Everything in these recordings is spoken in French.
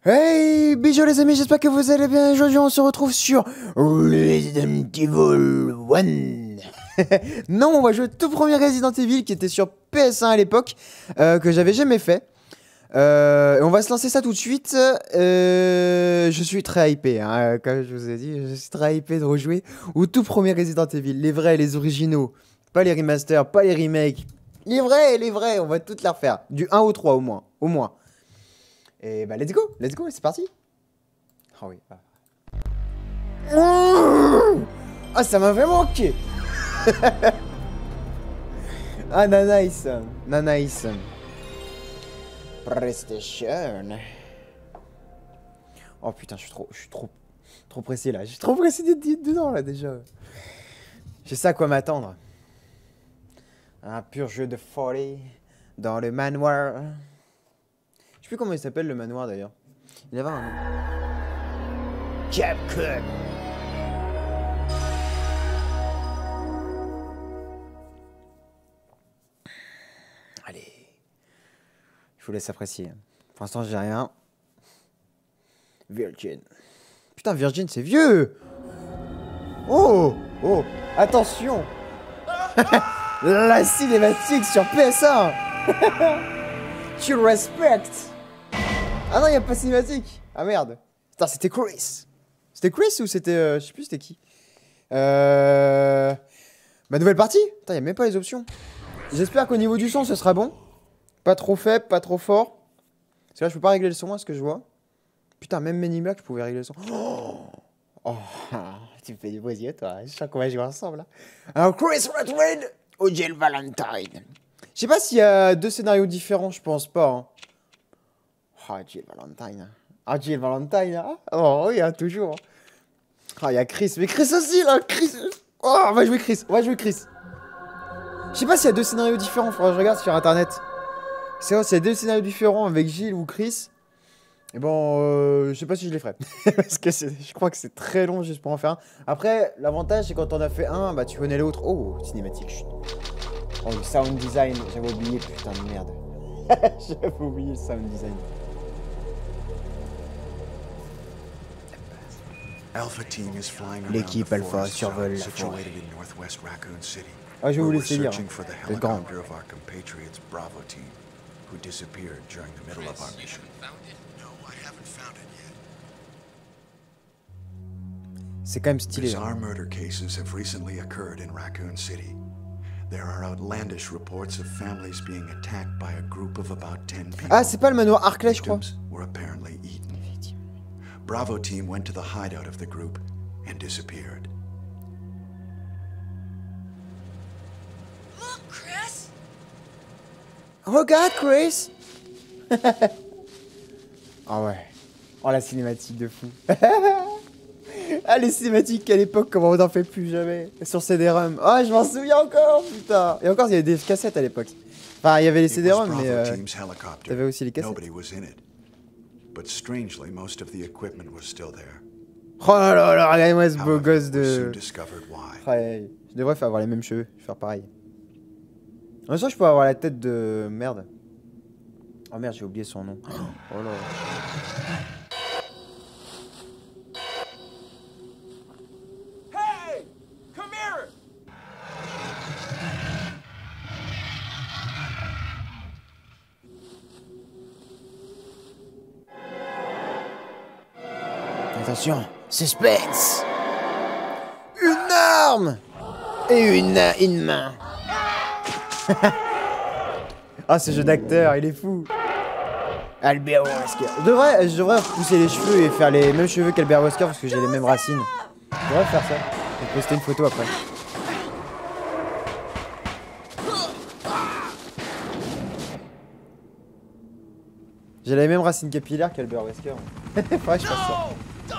Hey, bisous les amis, j'espère que vous allez bien. Aujourd'hui, on se retrouve sur Resident Evil 1. Non, on va jouer au tout premier Resident Evil qui était sur PS1 à l'époque, que j'avais jamais fait. On va se lancer ça tout de suite. Je suis très hypé, hein, comme je vous ai dit, je suis très hypé de rejouer au tout premier Resident Evil. Les vrais, les originaux, pas les remasters, pas les remakes. Les vrais, on va toutes les refaire. Du 1 au 3 au moins, au moins. Et bah let's go, c'est parti. Oh oui. Ah, ça m'a vraiment manqué. Ah, nice. PlayStation. Oh putain, je suis trop pressé là. Je suis trop pressé d'être dedans là déjà. Je sais à quoi m'attendre. Un pur jeu de folie dans le manoir. Je sais plus comment il s'appelle le manoir d'ailleurs. Il avait un nom. Capcom. Allez. Je vous laisse apprécier. Pour l'instant, j'ai rien. Virgin. Putain, Virgin, c'est vieux. Oh. Attention. La cinématique sur PS1. Tu respectes. Ah non, il n'y a pas de cinématique. Ah merde. Putain, c'était Chris. C'était Chris ou c'était... je sais plus c'était qui. Ma nouvelle partie. Putain, il n'y a même pas les options. J'espère qu'au niveau du son, ce sera bon. Pas trop faible, pas trop fort. Parce que là, je peux pas régler le son, à ce que je vois. Putain, même Manimac, je pouvais régler le son. Oh, tu me fais du plaisir, toi. Je sens qu'on va jouer ensemble, là. Alors, Chris Redfield ou Jill Valentine. Je sais pas s'il y a deux scénarios différents, je pense pas. Hein. Ah, Jill Valentine. Ah, Jill Valentine, hein. Oh, oui, hein, toujours. Ah, il y a Chris. Mais Chris aussi, là. Chris. Oh, on va jouer Chris. Je sais pas s'il y a deux scénarios différents. Faudra que je regarde sur internet. C'est vrai, s'il y a deux scénarios différents avec Jill ou Chris. Et bon, je sais pas si je les ferai. Parce que je crois que c'est très long juste pour en faire un. Après, l'avantage, c'est quand on a fait un, bah tu connais l'autre. Oh, cinématique. Chut. Oh, le sound design. J'avais oublié, putain de merde. J'avais oublié le sound design. L'équipe Alpha survole la forêt. Ah, je vais vous laisser lire. C'est grand. C'est quand même stylé. Bizarre murder cases have recently occurred in Raccoon City. There are outlandish reports of families being attacked by a group of about 10 people. Ah, c'est pas le manoir Arclay, je crois. Were apparently eaten. Bravo team went to the hideout of the group and disappeared. Look, Chris. Regarde, Chris. Ah ouais. Oh, la cinématique de fou. Ah, les cinématiques à l'époque, comment on n'en fait plus jamais. Sur CD-ROM. Ah, je m'en souviens encore, putain. Et encore, il y avait des cassettes à l'époque. Enfin, il y avait les CD-ROM, mais t'avais aussi les cassettes. Oh là là, regardez-moi ce beau gosse de... Ouais, je devrais faire avoir les mêmes cheveux. Je vais faire pareil. En même temps, je peux avoir la tête de... Merde. Oh merde, j'ai oublié son nom. Oh là. Attention, suspense. Une arme et une main. Ah, ce jeu d'acteur, il est fou. Albert Wesker. Je devrais repousser les cheveux et faire les mêmes cheveux qu'Albert Wesker parce que j'ai les mêmes racines. Je devrais faire ça. Et poster une photo après. J'ai les mêmes racines capillaires qu'Albert Wesker. Faudrait que je fasse ça.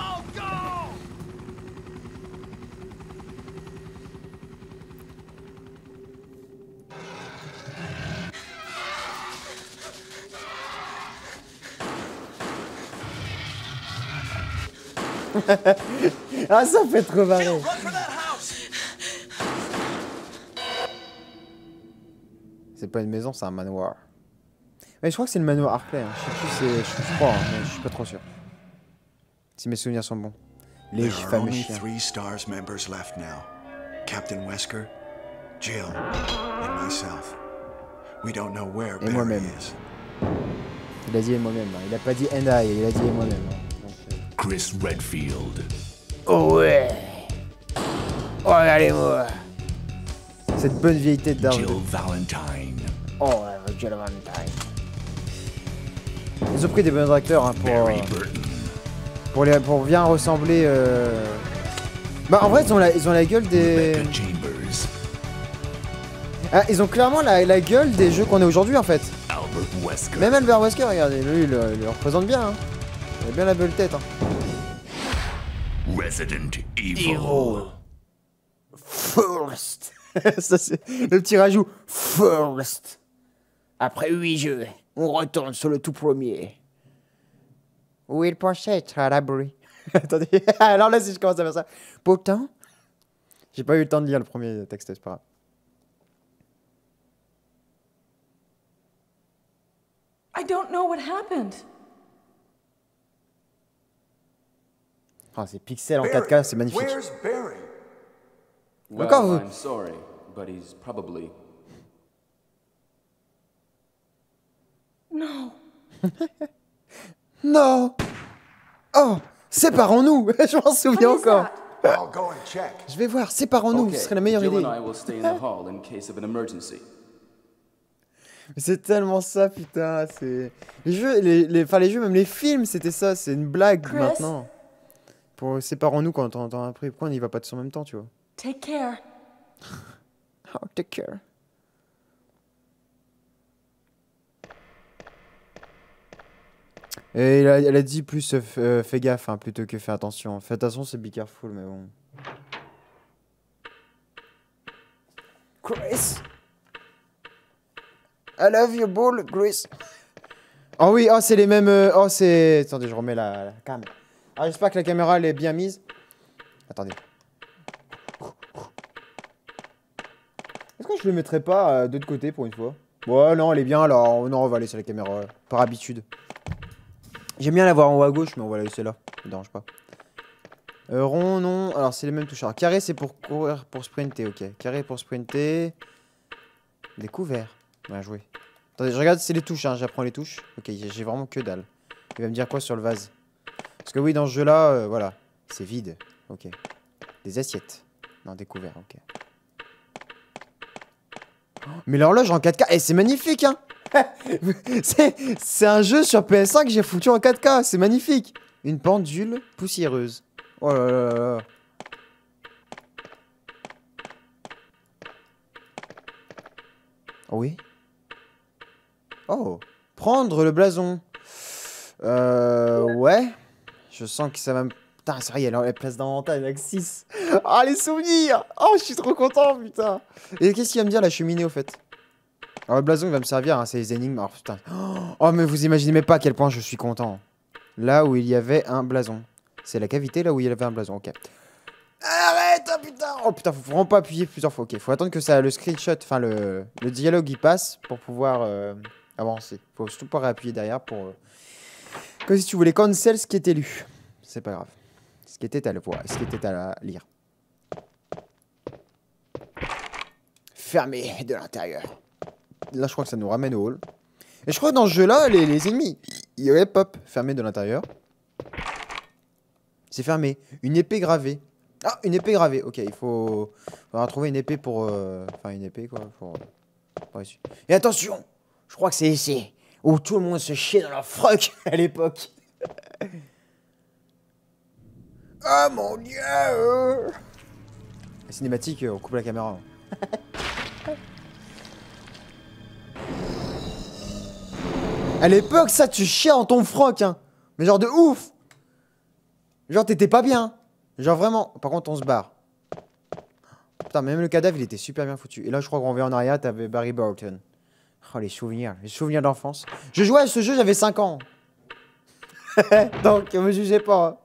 Ah, ça fait trop marrer. C'est pas une maison, c'est un manoir. Mais je crois que c'est le manoir Hartley. Hein. Je sais plus, je crois, hein, mais je suis pas trop sûr. Si mes souvenirs sont bons. Les fameux chiens. 3 STARS members left now. Captain Wesker, Jill, and myself. We don't know where Barry is. Il a dit et moi-même. Hein. Il a pas dit and I, il a dit et moi-même. Hein. Donc, Chris Redfield. Oh ouais. Oh regardez-moi. Cette bonne vieille tête d'arbre. Jill Valentine. Oh Jill Valentine. Ils ont pris des bons acteurs hein, pour bien ressembler. Bah en vrai ils ont la gueule des. Ah, ils ont clairement la gueule des jeux qu'on a aujourd'hui en fait. Même Albert Wesker, regardez, lui il le représente bien. Hein. Il a bien la belle tête. Hein. Resident Evil. First. Ça c'est le petit rajout. First. Après 8 jeux, on retourne sur le tout premier. Où il pensait être à l'abri. Attendez, alors là si je commence à faire ça. Pourtant, j'ai pas eu le temps de lire le premier texte, c'est pas grave. I don't know what happened. Ah, c'est pixel en 4K, c'est magnifique. Where's Barry? Well, Encore vous. I'm sorry, but he's probably... No. Non. Oh, séparons-nous. Je m'en souviens What is encore. that? I'll go and check. Je vais voir, séparons-nous, ce serait la meilleure Jill idée. and I will stay in the hall in case of an emergency. Mais c'est tellement ça, putain. C'est les jeux, enfin les jeux, même les films, c'était ça. C'est une blague Chris? maintenant. Pour séparons-nous quand on entend après. Pourquoi on n'y va pas tous en même temps, tu vois? Take care. Oh, take care. Et elle a dit plus fais gaffe hein, plutôt que fais attention. Fais attention, c'est be careful, mais bon. Chris, I love your ball, Chris. Oh oui, oh c'est les mêmes. Oh c'est. Attendez, je remets la caméra. Ah, j'espère que la caméra elle est bien mise. Attendez. Est-ce que je le mettrais pas de l'autre côté pour une fois? Ouais, non, elle est bien là. Non, on va laisser la caméra par habitude. J'aime bien la voir en haut à gauche, mais on va la laisser là. Ça me dérange pas. Rond, non. Alors, c'est les mêmes touches. Alors, carré, c'est pour courir, pour sprinter. Ok. Carré pour sprinter. Découvert. Bien joué. Attendez, je regarde, c'est les touches. Hein. J'apprends les touches. Ok, j'ai vraiment que dalle. Il va me dire quoi sur le vase? Parce que oui, dans ce jeu-là, voilà. C'est vide. Ok. Des assiettes. Non, découvert. Ok. Oh, mais l'horloge en 4K. Eh, c'est magnifique, hein. C'est un jeu sur PS5 que j'ai foutu en 4K. C'est magnifique. Une pendule poussiéreuse. Oh là là là là. Oh oui. Oh. Prendre le blason. Ouais. Je sens que ça va me... Putain, c'est vrai, il y a la place d'inventaire avec 6. Ah, les souvenirs. Oh, je suis trop content, putain. Et qu'est-ce qu'il va me dire, la cheminée, au fait? Alors, le blason, il va me servir, hein, c'est les énigmes. Alors, putain. Oh, mais vous imaginez même pas à quel point je suis content. Là où il y avait un blason. C'est la cavité, là où il y avait un blason, ok. Arrête, oh, putain. Oh, putain, faut vraiment pas appuyer plusieurs fois, ok. Faut attendre que ça, le screenshot, enfin, le dialogue, il passe pour pouvoir avancer. Faut surtout pas réappuyer derrière pour... Comme si tu voulais cancel ce qui était lu. C'est pas grave. Ce qui était à le voir, ce qui était à lire. Fermé de l'intérieur. Là, je crois que ça nous ramène au hall. Et je crois que dans ce jeu-là, les ennemis, il y aurait pop, fermé de l'intérieur. C'est fermé. Une épée gravée. Ah, une épée gravée. Ok, il faut trouver une épée pour... Enfin, une épée, quoi. Pour ici. Et attention, je crois que c'est ici où tout le monde se chiait dans leur froc à l'époque. Oh mon dieu! La cinématique, on coupe la caméra. À l'époque, ça, tu chiais en ton froc, hein. Mais genre de ouf. Genre, t'étais pas bien. Genre vraiment. Par contre, on se barre. Putain, même le cadavre, il était super bien foutu. Et là, je crois qu'on revient en arrière, t'avais Barry Burton. Oh, les souvenirs d'enfance. Je jouais à ce jeu, j'avais 5 ans. Donc, me jugez pas.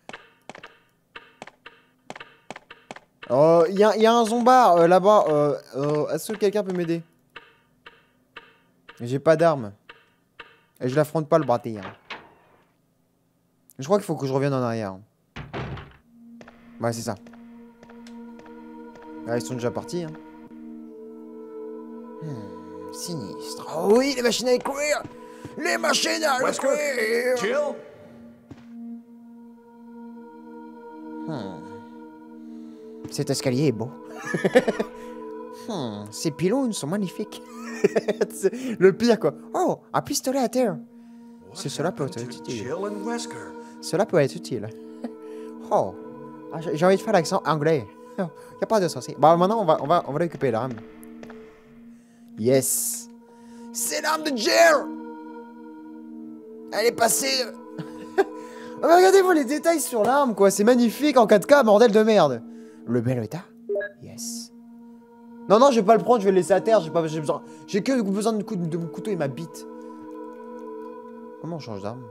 Il y a un zombard là-bas. Est-ce que quelqu'un peut m'aider? J'ai pas d'arme. Et je l'affronte pas le braté. Hein. Je crois qu'il faut que je revienne en arrière. Ouais, c'est ça. Ah, ils sont déjà partis. Hein. Sinistre. Oh oui, les machines à écrire. Les machines à Wesker? écrire. Jill? Cet escalier est beau. Ces pylônes sont magnifiques. Le pire, quoi. Oh, un pistolet à terre. Cela peut être utile. Jill and Wesker. Cela peut être utile. Oh, ah, j'ai envie de faire l'accent anglais. Il n'y a pas de souci. Bon, maintenant, on va récupérer l'arme. Yes. C'est l'arme de Jill. Elle est passée. Oh, regardez-vous les détails sur l'arme, quoi. C'est magnifique en 4K, bordel de merde. Le bel état. Yes. Non, non, je vais pas le prendre, je vais le laisser à terre. J'ai que besoin de mon couteau et ma bite. Comment on change d'arme?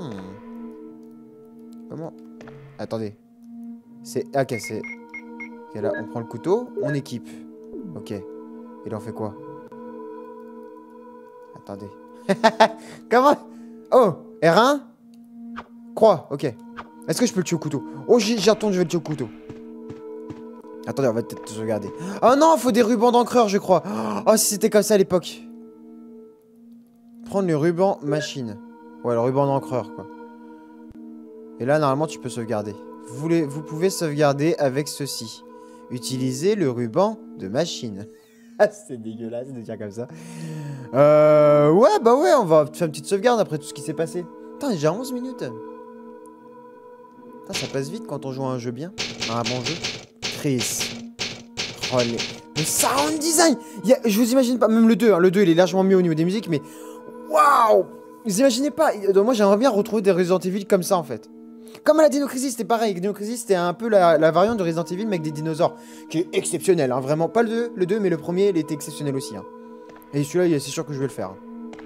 Comment? Attendez. C'est... Ok, c'est... Ok, là, on prend le couteau, on équipe. Ok. Et là, on fait quoi? Attendez. Comment? Oh, R1? Croix, ok. Est-ce que je peux le tuer au couteau? Oh, j'y retourne, je vais le tuer au couteau. Attendez, on va peut-être se regarder. Oh non, faut des rubans d'encreur, je crois. Oh, si c'était comme ça à l'époque. Prendre le ruban machine. Ouais, le ruban d'encreur, quoi. Et là, normalement, tu peux sauvegarder. Vous pouvez sauvegarder avec ceci. Utilisez le ruban de machine. Ah, c'est dégueulasse de dire comme ça. Ouais, bah ouais, on va faire une petite sauvegarde après tout ce qui s'est passé. Putain, déjà 11 minutes. Putain, ça passe vite quand on joue à un jeu bien. À un bon jeu. Chris. Oh, le sound design. Je vous imagine pas, même le 2. Hein, le 2, il est largement mieux au niveau des musiques, mais... Waouh! Vous imaginez pas. Donc, moi, j'aimerais bien retrouver des Resident Evil comme ça, en fait. Comme à la Dino Crisis, c'était pareil. Dino Crisis, c'était un peu la variante de Resident Evil, mais avec des dinosaures. Qui est exceptionnel, hein, vraiment. Pas le 2, mais le premier, il était exceptionnel aussi. Hein. Et celui-là, c'est sûr que je vais le faire.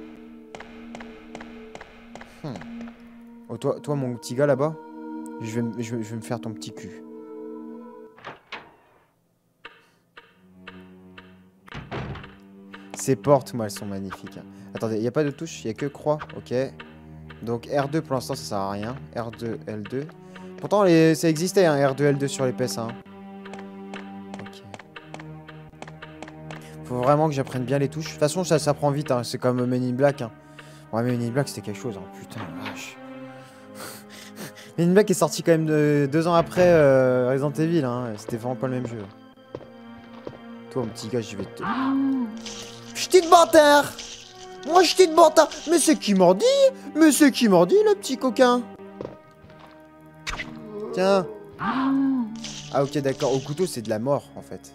Oh, toi, mon petit gars, là-bas, je vais me faire ton petit cul. Ces portes, moi, elles sont magnifiques. Hein. Attendez, il n'y a pas de touche, il n'y a que croix. Ok. Donc R2 pour l'instant ça sert à rien. R2, L2. Pourtant ça existait hein, R2, L2 sur les PS1. Ok. Faut vraiment que j'apprenne bien les touches. De toute façon ça prend vite, hein. C'est comme Men in Black. Hein. Ouais Men in Black c'était quelque chose. Hein. Putain la vache. Men in Black est sorti quand même 2 ans après Resident Evil. Hein. C'était vraiment pas le même jeu. Toi mon petit gars je vais te... Ch'ti de bâtard. Moi, je t'ai de bâtard. Mais c'est qui mordit? Mais c'est qui mordit, le petit coquin? Tiens. Ah, ok, d'accord. Au couteau, c'est de la mort, en fait.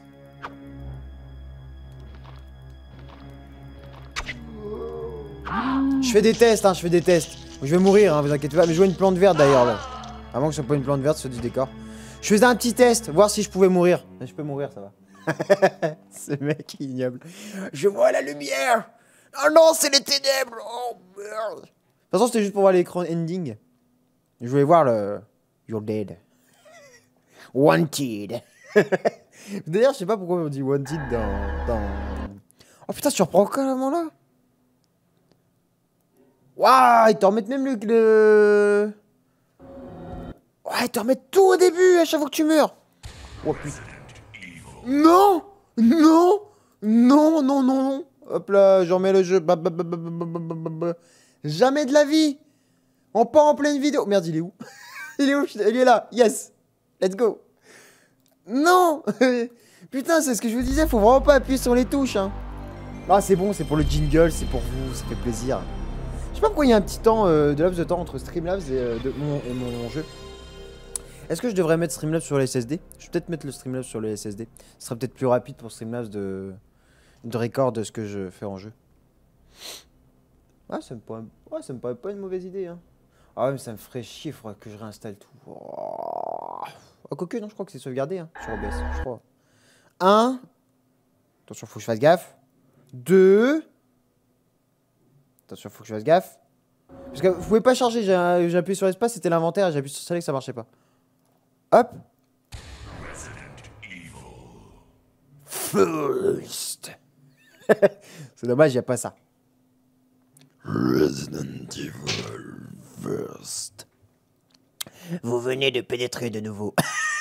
Je fais des tests, hein, je fais des tests. Je vais mourir, hein, vous inquiétez pas. Mais je vois une plante verte, d'ailleurs, là. Avant que ce soit pas une plante verte sur du décor. Je faisais un petit test, voir si je pouvais mourir. Je peux mourir, ça va. Ce mec est ignoble. Je vois la lumière. Oh non, c'est les ténèbres! Oh merde! De toute façon, c'était juste pour voir l'écran ending. Je voulais voir le... You're dead. Wanted. D'ailleurs, je sais pas pourquoi on dit wanted dans... Oh putain, tu reprends carrément là? Waouh, ils te remettent même le... Ouais, ils te remettent tout au début à chaque fois que tu meurs. Oh putain. Non! Non! Non, non, non, non! Hop là, je remets le jeu. Jamais de la vie. On part en pleine vidéo. Merde, il est où? Il est où? Il est là. Yes. Let's go. Non. Putain, c'est ce que je vous disais. Faut vraiment pas appuyer sur les touches. Hein. Ah, c'est bon. C'est pour le jingle. C'est pour vous. Ça fait plaisir. Je sais pas pourquoi il y a un petit temps de laps de temps entre Streamlabs et mon jeu. Est-ce que je devrais mettre Streamlabs sur les SSD? Je vais peut-être mettre le Streamlabs sur les SSD. Ce serait peut-être plus rapide pour Streamlabs de record de ce que je fais en jeu. Ouais, ça me paraît pas une mauvaise idée. Hein. Ah ouais, mais ça me ferait chier, il faudrait que je réinstalle tout. Oh, quoique, non, je crois que c'est sauvegardé hein, sur OBS, je crois. 1. Attention, faut que je fasse gaffe. 2. Attention, faut que je fasse gaffe. Parce que vous pouvez pas charger, j'ai appuyé sur l'espace, c'était l'inventaire, j'ai appuyé sur select, ça marchait pas. Hop. First. C'est dommage, il n'y a pas ça. Resident Evil First. Vous venez de pénétrer de nouveau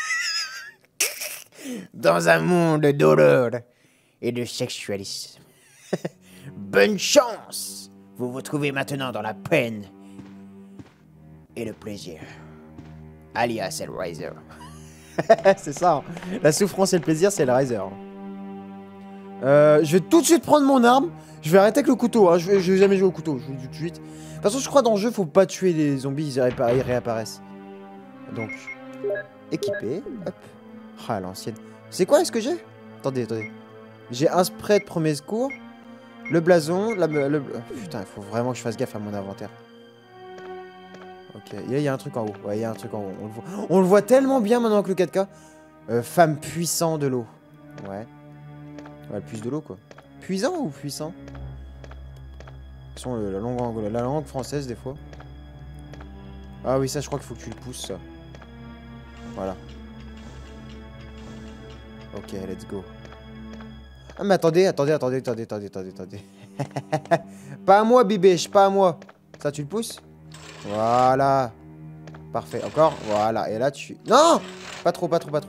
dans un monde d'horreur et de sexualisme. Bonne chance! Vous vous trouvez maintenant dans la peine et le plaisir. Alias Hellraiser. C'est ça. Hein. La souffrance et le plaisir, c'est Hellraiser. Je vais tout de suite prendre mon arme. Je vais arrêter avec le couteau. Hein. Je vais jamais jouer au couteau. Je vous le dis tout de suite. De toute façon, je crois dans le jeu, faut pas tuer les zombies. Ils réapparaissent. Donc, équipé. Hop. Ah, l'ancienne. C'est quoi, est-ce que j'ai? Attendez. J'ai un spray de premier secours. Le blason. Oh, putain, il faut vraiment que je fasse gaffe à mon inventaire. Ok, il y a un truc en haut. Ouais, il y a un truc en haut. On le voit tellement bien maintenant avec le 4K. Femme puissant de l'eau. Ouais. Ouais, plus de l'eau, quoi. Puissant ou puissant? De toute façon, la langue française, des fois. Ah oui, ça, je crois qu'il faut que tu le pousses, ça. Voilà. Ok, let's go. Ah, mais attendez. Pas à moi, bibèche, pas à moi. Ça, tu le pousses? Voilà. Parfait. Encore. Voilà. Et là, tu... Non! Pas trop.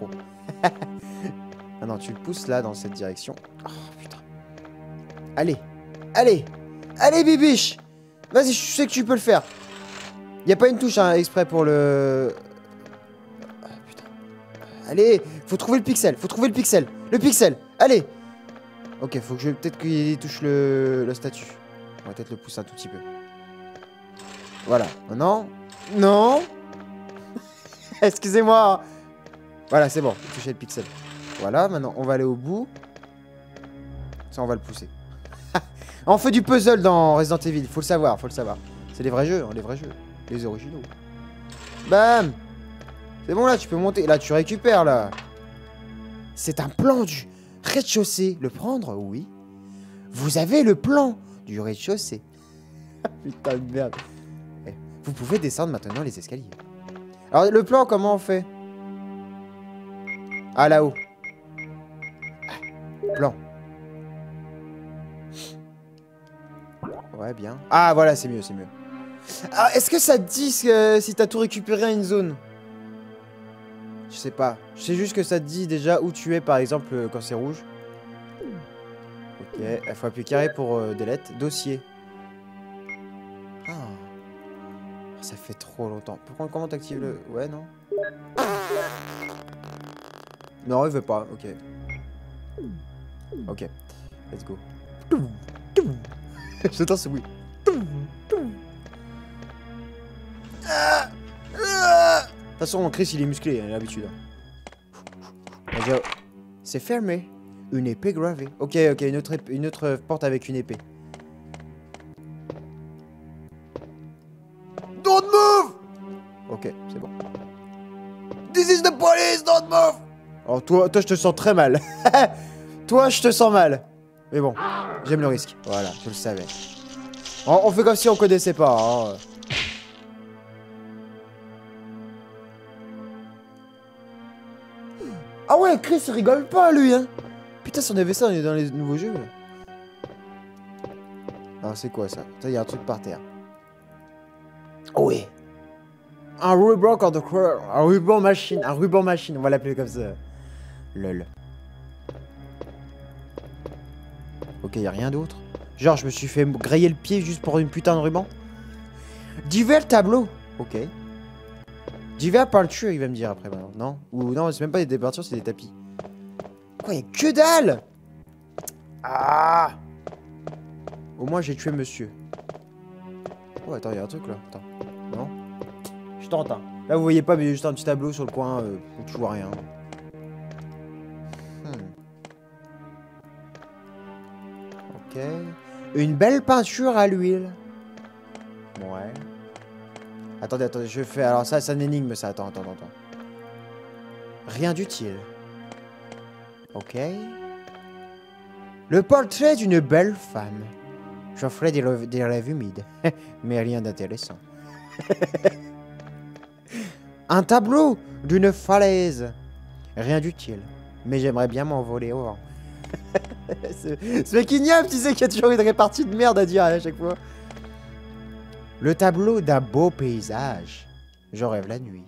Ah non, tu le pousses là, dans cette direction. Oh, putain. Allez, bibiche. Vas-y, je sais que tu peux le faire. Y a pas une touche, hein, exprès pour le... Ah, putain. Allez, faut trouver le pixel. Le pixel. Allez. Ok, faut que je... Peut-être qu'il touche le statut. On va peut-être le pousser un tout petit peu. Voilà. Non. Excusez-moi. Voilà, c'est bon. Toucher le pixel. Voilà, maintenant, on va aller au bout. Ça, on va le pousser. On fait du puzzle dans Resident Evil. Faut le savoir. C'est les vrais jeux, Les originaux. Bam. C'est bon, là, tu peux monter. Là, tu récupères, là. C'est un plan du rez-de-chaussée. Le prendre? Oui. Vous avez le plan du rez-de-chaussée. Putain de merde. Vous pouvez descendre maintenant les escaliers. Alors, le plan, comment on fait? Ah, là-haut. Plan. Ouais, bien. Ah, voilà, c'est mieux. Ah, est-ce que ça te dit si t'as tout récupéré à une zone? Je sais pas. Je sais juste que ça te dit déjà où tu es, par exemple, quand c'est rouge. Ok, il faut appuyer carré pour delete. Dossier. Ah. Ça fait trop longtemps. Pourquoi, comment t'actives le... Ouais, non? Non, il veut pas. Ok. Let's go. J'entends ce bruit. De toute façon, Chris, il est musclé, il a l'habitude. C'est fermé. Une épée gravée. Ok, une autre porte avec une épée. Don't move! Ok, c'est bon. This is the police, don't move! Oh, toi, je te sens très mal. Toi, je te sens mal. Mais bon, j'aime le risque. Voilà, je le savais. On fait comme si on connaissait pas. Hein. Ah ouais, Chris, il rigole pas, lui, hein. Putain, si on avait ça dans les nouveaux jeux. Alors, c'est quoi, ça? Il y a un truc par terre. Oh oui. Un ruban of the crow. Un ruban machine, on va l'appeler comme ça. Lol. Ok, y a rien d'autre. Genre, je me suis fait grailler le pied juste pour une putain de ruban. Divers tableaux. Ok. Divers peinture, il va me dire après. Bah, non. Ou non, c'est même pas des peintures, c'est des tapis. Quoi, y a que dalle. Ah. Au moins, j'ai tué monsieur. Oh, attends, y a un truc là. Attends. Non. Je tente, hein. Là, vous voyez pas, mais il y a juste un petit tableau sur le coin où tu vois rien. Ok. Une belle peinture à l'huile. Ouais. Attendez, je fais... Alors ça, c'est une énigme, ça. Attends. Rien d'utile. Ok. Le portrait d'une belle femme. J'offrais des rêves humides. Mais rien d'intéressant. Un tableau d'une falaise. Rien d'utile. Mais j'aimerais bien m'envoler au vent. Ce mec ignoble, tu sais qu'il y a toujours une répartie de merde à dire à chaque fois. Le tableau d'un beau paysage. Je rêve la nuit.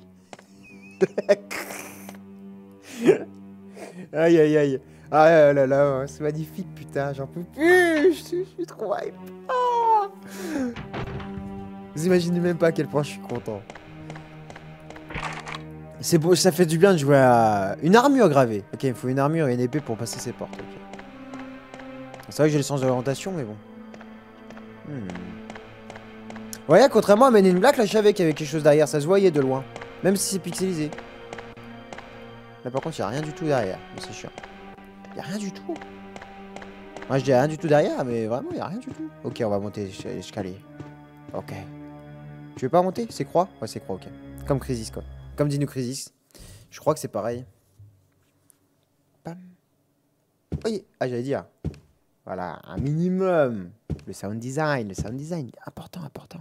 Aïe aïe aïe. Ah là là, c'est magnifique, putain, j'en peux plus. Je suis trop hype. Ah, vous imaginez même pas à quel point je suis content. C'est beau, ça fait du bien de jouer à une armure gravée. Ok, il faut une armure et une épée pour passer ses portes. Okay. C'est vrai que j'ai le sens de l'orientation, mais bon. Ouais, contrairement à Men in Black, là je savais qu'il y avait quelque chose derrière, ça se voyait de loin. Même si c'est pixelisé. Là par contre, il n'y a rien du tout derrière. C'est chiant. Il n'y a rien du tout. Moi je dis rien du tout derrière, mais vraiment, il n'y a rien du tout. Ok, on va monter l'escalier. Ok. Tu veux pas monter? C'est croix? Ouais, c'est croix, ok. Comme Crisis, quoi. Comme Dino Crisis. Je crois que c'est pareil. Pam. Oui, ah, j'allais dire. Voilà, un minimum. Le sound design, important, important.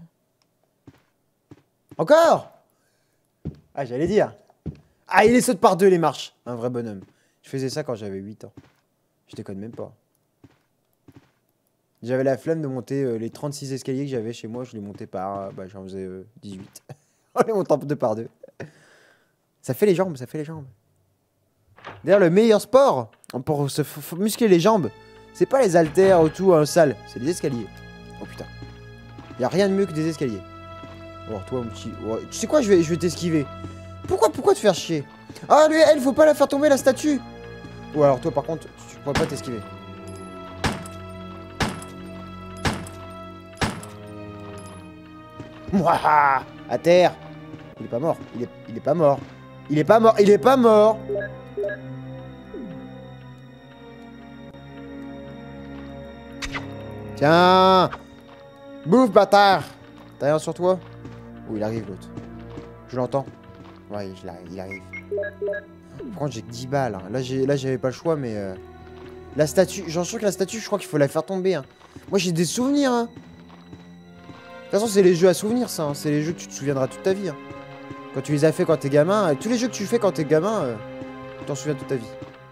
Encore? Ah, j'allais dire. Ah, il les saute par deux, les marches. Un vrai bonhomme. Je faisais ça quand j'avais 8 ans. Je déconne même pas. J'avais la flemme de monter les 36 escaliers que j'avais chez moi. Je les montais par... bah, j'en faisais 18. En les montant deux par deux. Ça fait les jambes, ça fait les jambes. D'ailleurs, le meilleur sport pour se muscler les jambes, c'est pas les haltères ou tout en salle, c'est les escaliers. Oh putain. Y a rien de mieux que des escaliers. Oh, toi, mon petit... Ouais. Tu sais quoi, je vais t'esquiver. Pourquoi te faire chier? Ah, lui, elle, faut pas la faire tomber, la statue. Ou alors, toi, par contre, tu pourrais pas t'esquiver. Mouah, à terre. Il est pas mort. Il est pas mort. Il est pas mort. Il est pas mort. Tiens. Bouffe, bâtard. T'as rien sur toi? Oh, il arrive, l'autre. Je l'entends. Ouais, il arrive. Par contre, j'ai que 10 balles. Hein. Là, j'avais pas le choix, mais... La statue... J'en suis sûr que la statue, je crois qu'il faut la faire tomber. Hein. Moi, j'ai des souvenirs. Hein. De toute façon, c'est les jeux à souvenirs, ça. Hein. C'est les jeux que tu te souviendras toute ta vie. Hein. Quand tu les as fait quand t'es gamin. Tous les jeux que tu fais quand t'es gamin, tu t'en souviens toute ta vie.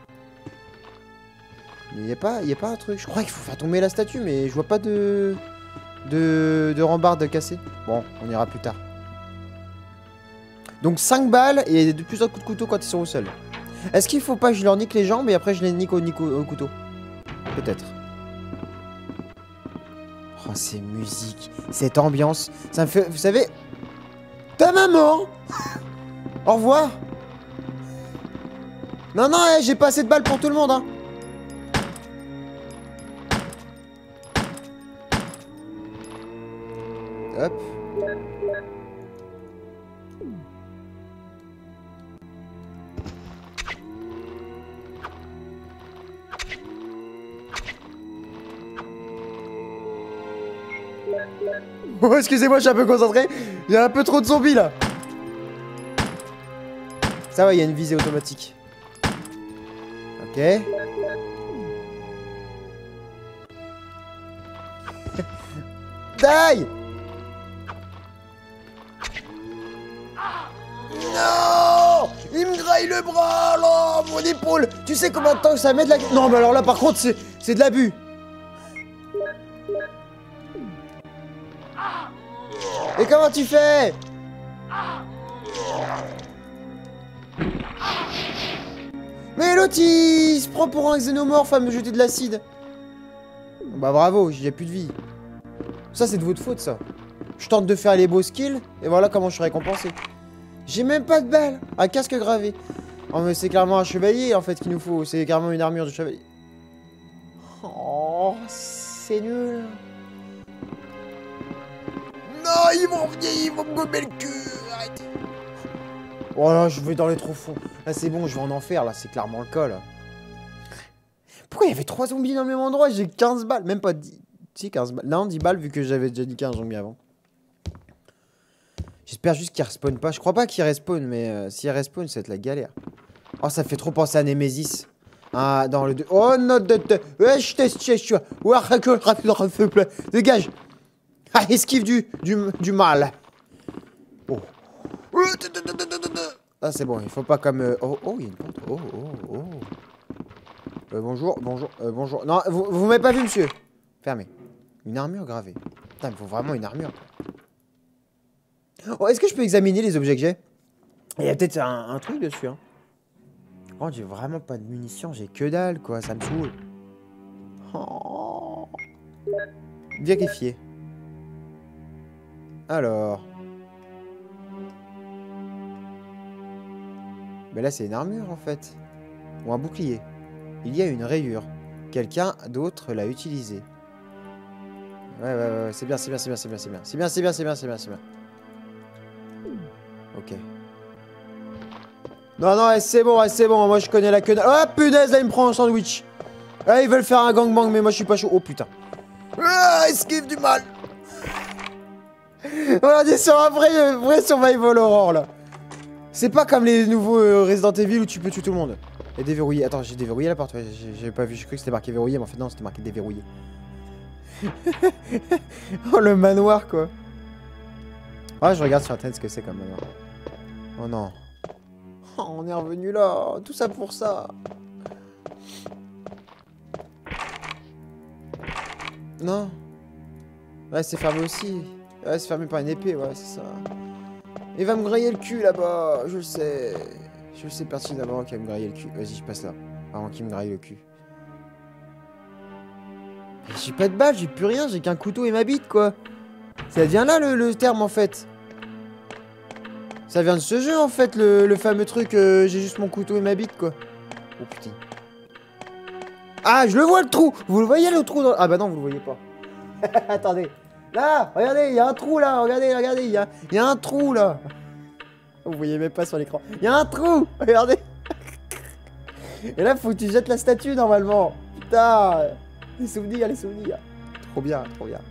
Mais y a pas un truc. Je crois qu'il faut faire tomber la statue, mais je vois pas de rambarde cassée. Bon, on ira plus tard. Donc 5 balles et de plusieurs coups de couteau quand ils sont au sol. Est-ce qu'il faut pas que je leur nique les jambes et après je les nique au couteau? Peut-être. Oh, ces musiques, cette ambiance, ça me fait... Vous savez... Ta maman. Au revoir. Non, non, j'ai pas assez de balles pour tout le monde, hein. Hop. Oh, excusez-moi, je suis un peu concentré. Il y a un peu trop de zombies là. Ça va, il y a une visée automatique. Ok. Die. Non. Il me graille le bras là, mon épaule. Tu sais combien de temps que ça met de la... Non, mais alors là, par contre, c'est de l'abus. Et comment tu fais? Mais l'autre il se prend pour un xénomorphe à me jeter de l'acide. Bah bravo, j'ai plus de vie. Ça c'est de votre faute ça. Je tente de faire les beaux skills et voilà comment je suis récompensé. J'ai même pas de balles. Un casque gravé. Oh mais c'est clairement un chevalier en fait qu'il nous faut. C'est clairement une armure de chevalier. Oh c'est nul. Non, ils vont venir, ils vont me gommer le cul. Arrêtez. Oh là, je vais dans les troncs. Là, c'est bon, je vais en enfer. Là, c'est clairement le cas, là. Pourquoi il y avait 3 zombies dans le même endroit? J'ai 15 balles. Même pas 10. Si, 15 balles. Non, 10 balles, vu que j'avais déjà dit 15 zombies avant. J'espère juste qu'ils respawnent pas. Je crois pas qu'ils respawnent, mais s'ils respawnent, ça va être la galère. Oh, ça fait trop penser à Nemesis. Ah, dans le 2. Oh, non, wesh, tu vois. Dégage. Ah, esquive du mal. Oh. Ah, c'est bon, il faut pas comme... Oh, il y a une porte. Oh. Bonjour. Non, vous m'avez pas vu, monsieur. Fermez. Une armure gravée. Putain, il me faut vraiment une armure. Oh, est-ce que je peux examiner les objets que j'ai? Il y a peut-être un truc dessus, hein. Oh, j'ai vraiment pas de munitions, j'ai que dalle, quoi, ça me saoule. Oh. Vérifier. Alors. Mais là, c'est une armure, en fait. Ou un bouclier. Il y a une rayure. Quelqu'un d'autre l'a utilisé. Ouais, c'est bien, c'est bien, c'est bien, c'est bien, c'est bien. C'est bien, c'est bien, c'est bien, c'est bien, c'est bien. Ok. Non, non, c'est bon, moi je connais la queue. Oh punaise, là il me prend un sandwich. Là ils veulent faire un gangbang, mais moi je suis pas chaud. Oh putain. Ah, esquive du mal. Voilà, on est sur un vrai survival horror là. C'est pas comme les nouveaux Resident Evil où tu peux tuer tout le monde. Et déverrouiller. Attends, j'ai déverrouillé la porte. Ouais, j'avais pas vu, j'ai cru que c'était marqué verrouillé, mais en fait non, c'était marqué déverrouillé. Oh le manoir quoi. Ah, je regarde sur internet ce que c'est comme manoir. Oh non. Oh, on est revenu là. Tout ça pour ça. Non. Ouais, c'est fermé aussi. Ouais, c'est fermé par une épée, ouais, c'est ça. Il va me grailler le cul là-bas, je le sais. Je le sais pertinemment qu'il va me grailler le cul. Vas-y, je passe là. Avant qu'il me graille le cul. J'ai pas de balles, j'ai plus rien, j'ai qu'un couteau et ma bite, quoi. Ça vient là le terme en fait. Ça vient de ce jeu en fait, le fameux truc, j'ai juste mon couteau et ma bite, quoi. Oh putain. Ah, je le vois le trou. Vous le voyez le trou dans... Ah bah non, vous le voyez pas. Attendez. Là, regardez, il y a un trou là. Regardez, regardez, il y a un trou là. Vous voyez même pas sur l'écran. Il y a un trou. Regardez. Et là, faut que tu jettes la statue normalement. Putain. Les souvenirs, les souvenirs. Trop bien, trop bien.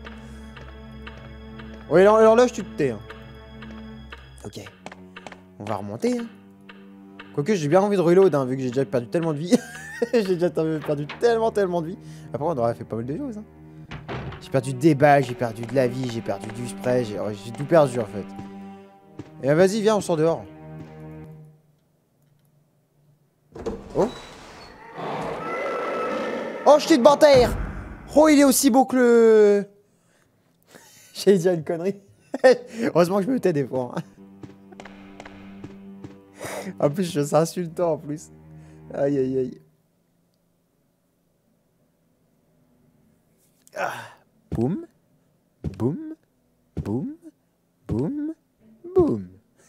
Oui, l'horloge, tu te tais. Hein. Ok. On va remonter. Hein. Quoique, j'ai bien envie de reload, hein, vu que j'ai déjà perdu tellement de vie. J'ai déjà perdu tellement de vie. Après, on aurait fait pas mal de choses. Hein. J'ai perdu des balles, j'ai perdu de la vie, j'ai perdu du spray, j'ai tout perdu en fait. Et vas-y, viens, on sort dehors. Oh. Oh, je t'ai de terre. Oh, il est aussi beau que le... J'allais dire une connerie. Heureusement que je me tais des fois. Hein. En plus, je suis insultant en plus. Aïe, aïe, aïe. Ah. Boum, boum, boum, boum, boum.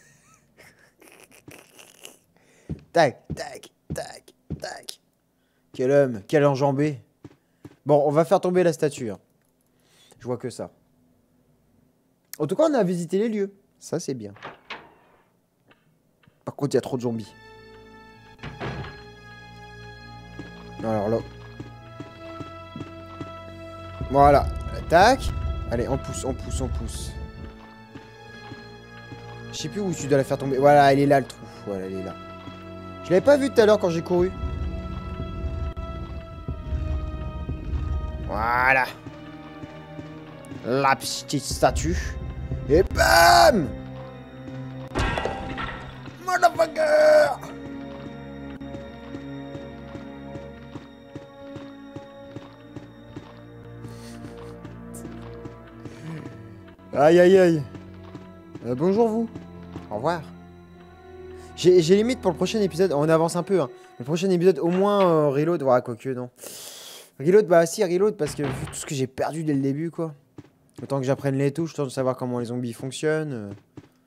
Tac, tac, tac, tac. Quel homme, quel enjambé. Bon, on va faire tomber la statue. Hein. Je vois que ça. En tout cas, on a visité les lieux. Ça, c'est bien. Par contre, il y a trop de zombies. Alors là. Voilà. Tac. Allez, on pousse, on pousse, on pousse. Je sais plus où tu dois la faire tomber. Voilà, elle est là le trou. Voilà, elle est là. Je l'avais pas vu tout à l'heure quand j'ai couru. Voilà. La petite statue. Et bam! Motherfucker! Aïe aïe aïe. Bonjour vous. Au revoir. J'ai limite pour le prochain épisode. On avance un peu. Hein. Le prochain épisode, au moins reload. Ouais, quoique non. Reload, bah si, reload parce que vu tout ce que j'ai perdu dès le début, quoi. Autant que j'apprenne les touches, autant de savoir comment les zombies fonctionnent.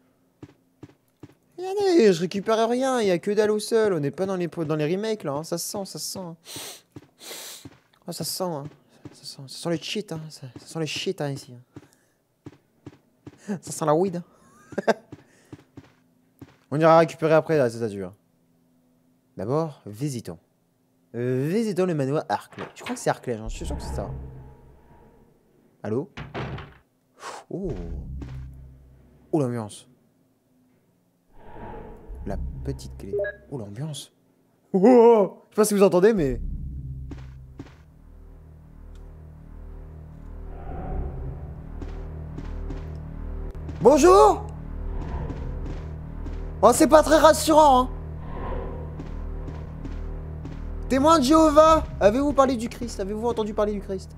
Regardez, je récupère rien. Il y a que dalle au sol. On n'est pas dans les remakes là. Hein. Ça se sent, ça se sent. Hein. Oh, ça se sent. Hein. Ça sent les cheats. Hein. Ça sent les shit hein, ici. Hein. Ça sent la weed. On ira récupérer après la statue. D'abord, visitons. Visitons le manoir Arclay. Je crois que c'est Arclay, je suis sûr que c'est ça. Allô? Oh. Oh l'ambiance. La petite clé. Oh l'ambiance. Oh, je sais pas si vous entendez, mais... Bonjour. Oh, c'est pas très rassurant, hein. Témoin de Jéhovah, avez-vous parlé du Christ? Avez-vous entendu parler du Christ?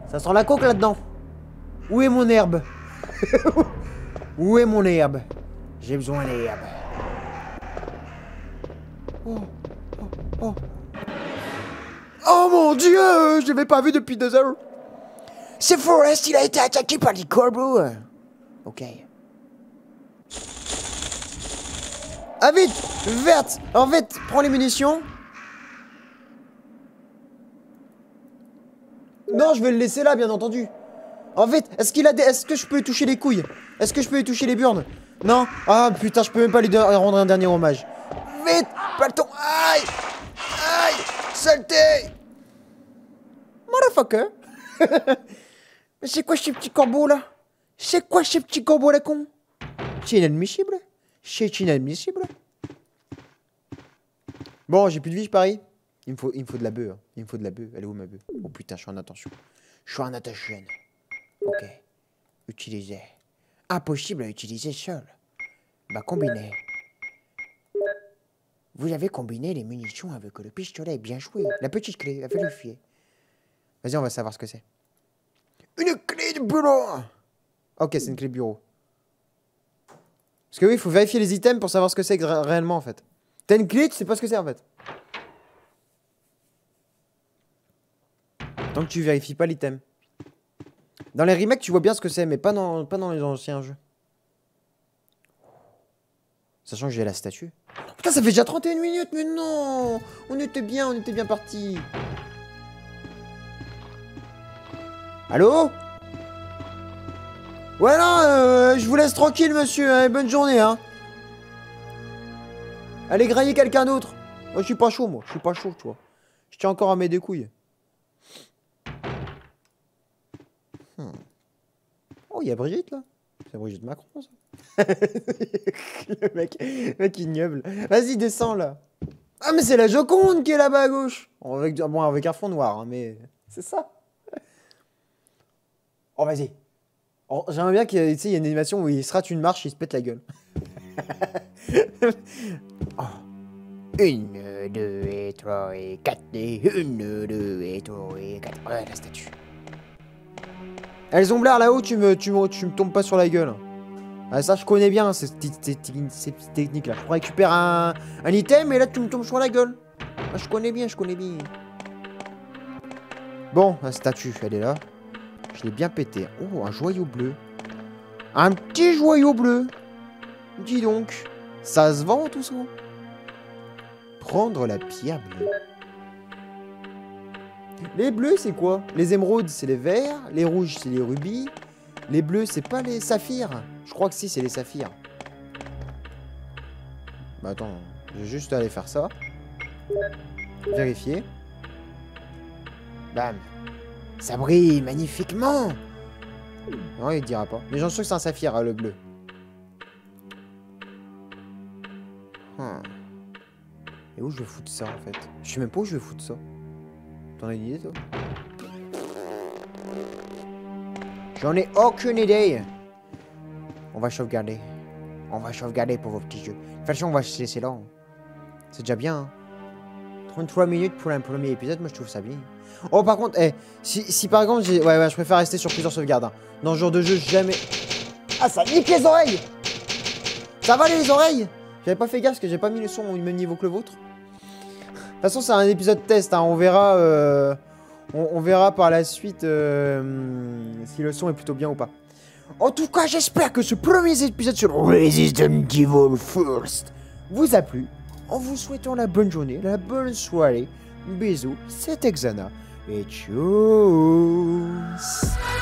Ça sent la coke là-dedans. Où est mon herbe? Où est mon herbe? J'ai besoin d'herbe. Oh. Oh. Oh. Oh mon dieu! Je l'avais pas vu depuis 2 heures. C'est Forrest, il a été attaqué par des corbeaux. Ok. Ah vite! Verte! En fait, prends les munitions. Non, je vais le laisser là, bien entendu. En fait, est-ce que je peux lui toucher les couilles? Est-ce que je peux lui toucher les burnes? Non? Ah putain, je peux même pas lui rendre un dernier hommage. Vite! Pas le temps! Aïe! Aïe! Saleté! Motherfucker! Mais c'est quoi ces petits corbeaux là? C'est quoi ces petits corbeaux là con? C'est inadmissible. C'est inadmissible. Bon, j'ai plus de vie, je parie. Il me faut de la bœuf. Hein. Il me faut de la bœuf. Elle est où ma bœuf? Oh putain, je suis en attention. Je suis en attention. Ok. Utiliser. Impossible à utiliser seul. Bah, combiner. Vous avez combiné les munitions avec le pistolet. Bien joué. La petite clé, à vérifier. Vas-y, on va savoir ce que c'est. Une clé de bureau. Ok, c'est une clé de bureau. Parce que oui, il faut vérifier les items pour savoir ce que c'est réellement en fait. T'as une clé, tu sais pas ce que c'est en fait. Tant que tu vérifies pas l'item. Dans les remakes, tu vois bien ce que c'est, mais pas dans les anciens jeux. Sachant que j'ai la statue. Putain, ça fait déjà 31 minutes, mais non! On était bien partis. Allô? Ouais, non, je vous laisse tranquille, monsieur. Hein, bonne journée, hein. Allez grailler quelqu'un d'autre. Moi, je suis pas chaud, moi. Je suis pas chaud, tu vois. Je tiens encore à mes deux couilles. Oh, il y a Brigitte, là. C'est Brigitte Macron, ça. le mec ignoble. Vas-y, descends, là. Ah, mais c'est la Joconde qui est là-bas à gauche. Bon, avec un fond noir, hein, mais c'est ça. Oh, vas-y. Oh, j'aimerais bien qu'il y ait une animation où il se rate une marche et il se pète la gueule. Oh. 1, 2 et 3 et 4 et 1, 2 et 3 et 4. Ouais, la statue. Elles ont blaire là-haut, tu me tombes pas sur la gueule. Ah, ça, je connais bien ces petites techniques-là. Je récupère un item et là, tu me tombes sur la gueule. Ah, je connais bien. Bon, la statue, elle est là. Je l'ai bien pété. Oh, un joyau bleu. Un petit joyau bleu. Dis donc. Ça se vend tout ça. Prendre la pierre bleue. Les bleus, c'est quoi? Les émeraudes, c'est les verts. Les rouges, c'est les rubis. Les bleus, c'est pas les saphirs. Je crois que si, c'est les saphirs. Bah attends, je vais juste aller faire ça. Vérifier. Bam. Ça brille magnifiquement. Non, il dira pas. Mais j'en suis sûr que c'est un saphir, hein, le bleu. Et où je vais foutre ça, en fait? Je sais même pas où je vais foutre ça. T'en as une idée, toi? J'en ai aucune idée. On va sauvegarder. On va sauvegarder pour vos petits jeux. De toute façon, on va se laisser là. C'est déjà bien. Hein. 33 minutes pour un premier épisode, moi je trouve ça bien. Oh, par contre, si par exemple, ouais, je préfère rester sur plusieurs sauvegardes. Hein. Dans ce genre de jeu, jamais... Ah, ça nique les oreilles! Ça va les oreilles? J'avais pas fait gaffe parce que j'ai pas mis le son au même niveau que le vôtre. De toute façon, c'est un épisode test. Hein. On verra... On verra par la suite si le son est plutôt bien ou pas. En tout cas, j'espère que ce premier épisode sur Resident Evil First vous a plu. En vous souhaitant la bonne journée, la bonne soirée. Bisous, c'était Xana. Et tchuss.